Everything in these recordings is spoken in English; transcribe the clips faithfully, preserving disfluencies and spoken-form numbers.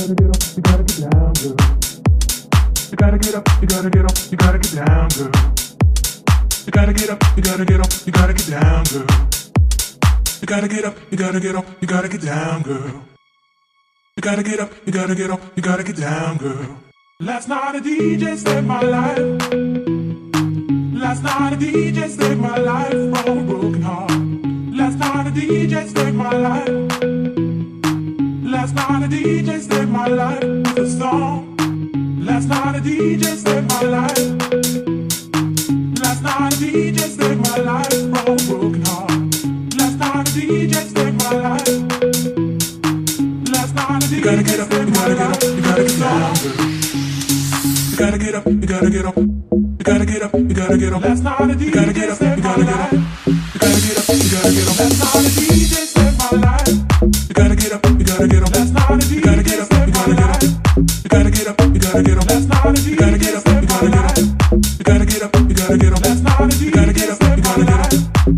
Last night a D J saved my life. Last night a D J saved my life from a broken heart. Last night a D J saved my life. Last night a D J saved my life with a song. Last night a D J saved my life. Last night a D J saved my life from a broken heart. Last night a D J saved my life. Last night a D J saved my life. You gotta get up, you gotta get up, you gotta get up, you gotta get up, you gotta get up. Last night a D J saved my life. You gotta get up, you gotta get up. Last night a D J saved my life. You gotta get up, you gotta get up. Last night a D J saved my life. You gotta get up, you gotta get up. Last night a D J saved my life. You gotta get up, you gotta get up. Last night a D J saved my life.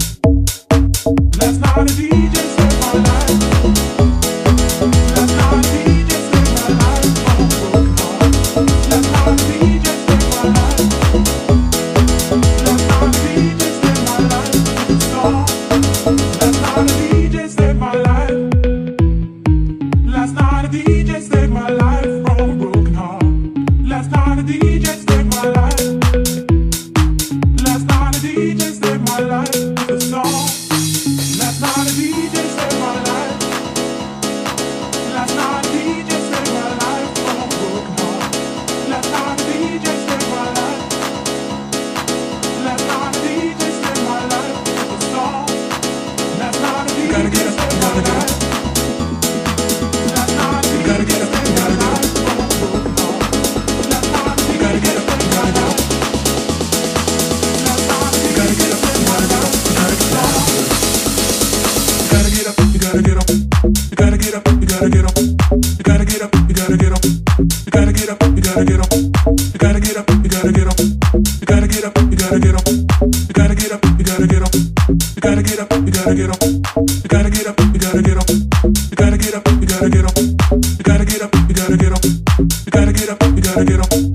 Last night a D J saved my life. Last night a D J saved my life from a broken heart. Last night a D J saved my life. Last night a D J saved my life with a song. Last night a D J saved my life. Last night a D J saved my life from a broken heart. Last night a D J saved my life. Last night a D J saved my life with a song. Last night a D J saved my life. Last night a D J saved my life from a broken heart. Last night a D J saved my life. Last night a D J saved my life with a song. Last night a D J saved my life. Last night a D J saved my life from a broken heart. Last night a D J saved my life. Last night a D J saved my life. You gotta get up, you gotta get up. You gotta get up, you gotta get up. You gotta get up, you gotta get up. You gotta get up, you gotta get up. You gotta get up, you gotta get up. You gotta get up, you gotta get up. You gotta get up, you gotta get up. You gotta get up, you gotta get up. You gotta get up, you gotta get up. You gotta get up, you gotta get up. You gotta get up, you gotta get up. You gotta get up, you gotta get up.